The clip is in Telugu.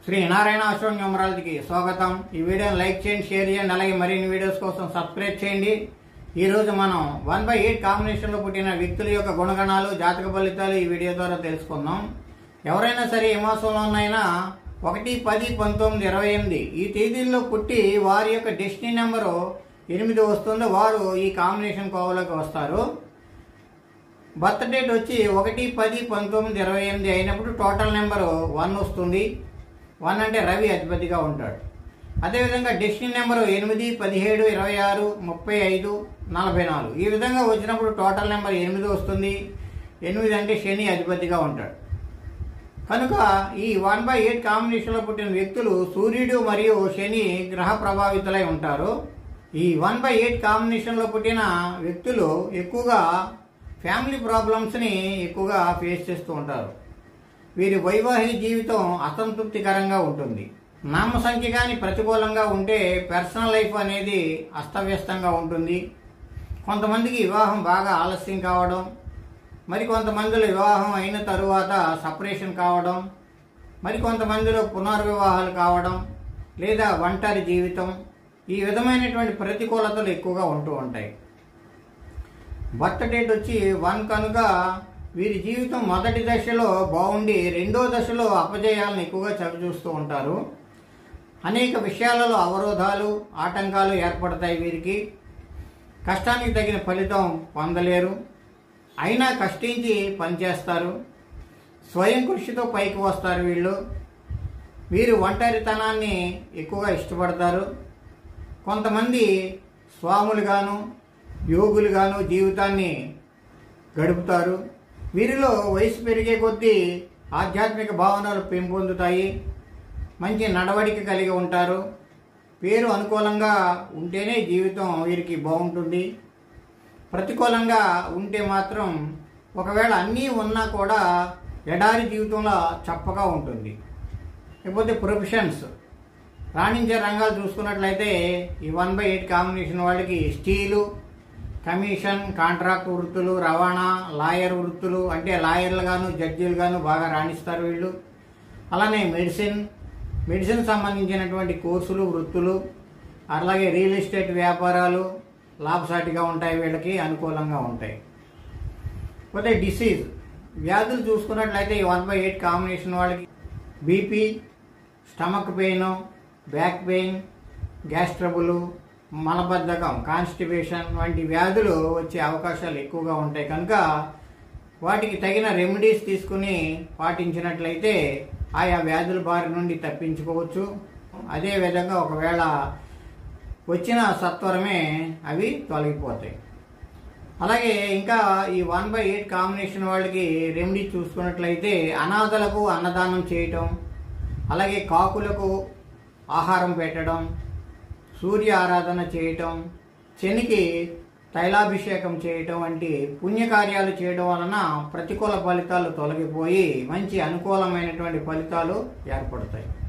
శ్రీ నారాయణ ఆశ్రమ న్యూమరాలజీకి స్వాగతం. ఈ వీడియోని లైక్ చేయండి, షేర్ చేయండి, అలాగే మరిన్ని వీడియోస్ కోసం సబ్స్క్రైబ్ చేయండి. ఈరోజు మనం 1/8 కాంబినేషన్లో పుట్టిన వ్యక్తుల యొక్క గుణగణాలు, జాతక ఫలితాలు ఈ వీడియో ద్వారా తెలుసుకుందాం. ఎవరైనా సరే ఏ మాసంలోనైనా 1, 10, 19, 28 ఈ తేదీల్లో పుట్టి వారి యొక్క డెస్టినీ నెంబరు 8 వస్తుందో వారు ఈ కాంబినేషన్ కోవలోకి వస్తారు. బర్త్ డేట్ వచ్చి 1, 10, 19, 28 అయినప్పుడు టోటల్ నెంబరు 1 వస్తుంది. 1 అంటే రవి అధిపతిగా ఉంటాడు. అదేవిధంగా డెస్టినీ నెంబరు 8, 17, 26, 35, 44 ఈ విధంగా వచ్చినప్పుడు టోటల్ నెంబర్ 8 వస్తుంది. 8 అంటే శని అధిపతిగా ఉంటాడు. కనుక ఈ 1/8 కాంబినేషన్లో పుట్టిన వ్యక్తులు సూర్యుడు మరియు శని గ్రహ ప్రభావితులై ఉంటారు. ఈ 1/8 కాంబినేషన్లో పుట్టిన వ్యక్తులు ఎక్కువగా ఫ్యామిలీ ప్రాబ్లమ్స్ని ఎక్కువగా ఫేస్ చేస్తూ ఉంటారు. వీరి వైవాహిక జీవితం అసంతృప్తికరంగా ఉంటుంది. నామ సంఖ్య కానీ ప్రతికూలంగా ఉంటే పర్సనల్ లైఫ్ అనేది అస్తవ్యస్తంగా ఉంటుంది. కొంతమందికి వివాహం బాగా ఆలస్యం కావడం, మరి కొంతమందిలో వివాహం అయిన తరువాత సపరేషన్ కావడం, మరి కొంతమందిలో పునర్వివాహాలు కావడం, లేదా ఒంటరి జీవితం, ఈ విధమైనటువంటి ప్రతికూలతలు ఎక్కువగా ఉంటూ ఉంటాయి. బర్త్ డేట్ వచ్చి 1 కనుక వీరి జీవితం మొదటి దశలో బాగుండి రెండో దశలో అపజయాలను ఎక్కువగా చవిచూస్తూ ఉంటారు. అనేక విషయాలలో అవరోధాలు, ఆటంకాలు ఏర్పడతాయి. వీరికి కష్టానికి తగిన ఫలితం పొందలేరు. అయినా కష్టించి పనిచేస్తారు. స్వయం కృషితో పైకి వస్తారు. వీరు ఒంటరితనాన్ని ఎక్కువగా ఇష్టపడతారు. కొంతమంది స్వాములుగాను, యోగులుగాను జీవితాన్ని గడుపుతారు. వీరిలో వయసు పెరిగే కొద్దీ ఆధ్యాత్మిక భావనలు పెంపొందుతాయి. మంచి నడవడిక కలిగి ఉంటారు. పేరు అనుకూలంగా ఉంటేనే జీవితం వీరికి బాగుంటుంది. ప్రతికూలంగా ఉంటే మాత్రం ఒకవేళ అన్నీ ఉన్నా కూడా ఎడారి జీవితంలో చప్పగా ఉంటుంది. లేకపోతే ప్రొఫెషన్స్ రాణించే రంగాలు చూసుకున్నట్లయితే ఈ 1/8 కాంబినేషన్ వాళ్ళకి స్టీలు, కమిషన్, కాంట్రాక్ట్ వృత్తులు, రవాణా, లాయర్ వృత్తులు అంటే లాయర్లుగాను, జడ్జీలుగాను బాగా రాణిస్తారు వీళ్ళు. అలానే మెడిసిన్ సంబంధించినటువంటి కోర్సులు, వృత్తులు, అలాగే రియల్ ఎస్టేట్ వ్యాపారాలు లాభసాటిగా ఉంటాయి. వీళ్ళకి అనుకూలంగా ఉంటాయి. పోతే డిసీజ్ వ్యాధులు చూసుకున్నట్లయితే ఈ 1/8 కాంబినేషన్ వాళ్ళకి BP, stomach pain, back pain, gas trouble, మలబద్ధకం, కాన్స్టిపేషన్ వంటి వ్యాధులు వచ్చే అవకాశాలు ఎక్కువగా ఉంటాయి. కనుక వాటికి తగిన రెమెడీస్ తీసుకుని పాటించినట్లయితే ఆయా వ్యాధుల బారి నుండి తప్పించుకోవచ్చు. అదేవిధంగా ఒకవేళ వచ్చిన సత్వరమే అవి తొలగిపోతాయి. అలాగే ఇంకా ఈ 1/8 కాంబినేషన్ వాళ్ళకి రెమెడీ చూసుకున్నట్లయితే అనాథలకు అన్నదానం చేయటం, అలాగే కాకులకు ఆహారం పెట్టడం, సూర్య ఆరాధన చేయటం, శనికి తైలాభిషేకం చేయటం వంటి పుణ్యకార్యాలు చేయడం వలన ప్రతికూల ఫలితాలు తొలగిపోయి మంచి అనుకూలమైనటువంటి ఫలితాలు ఏర్పడతాయి.